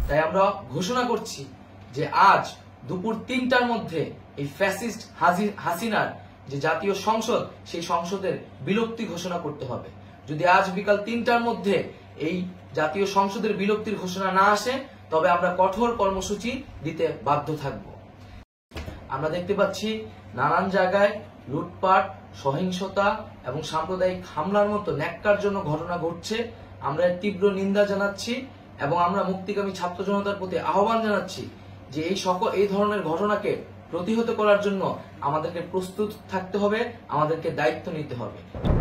তাই আমরা ঘোষণা করছি যে আজ দুপুর ৩টার মধ্যে এই ফ্যাসিস্ট হাসিনার যে জাতীয় সংসদ, সেই সংসদের বিলুপ্তি ঘোষণা করতে হবে। যদি আজ বিকাল ৩টার মধ্যে এই জাতীয় সংসদের বিলুপ্তির ঘোষণা না আসে, তবে আমরা কঠোর কর্মসূচি দিতে বাধ্য থাকব। আমরা দেখতে পাচ্ছি নানান জায়গায় লুটপাট, সহিংসতা এবং সাম্প্রদায়িক হামলার মতো ন্যাক্কারজনক ঘটনা ঘটছে। আমরা এর তীব্র নিন্দা জানাচ্ছি এবং আমরা মুক্তিকামী ছাত্র জনতার প্রতি আহ্বান জানাচ্ছি যে এই ধরনের ঘটনাকে প্রতিহত করার জন্য আমাদেরকে প্রস্তুত থাকতে হবে, আমাদেরকে দায়িত্ব নিতে হবে।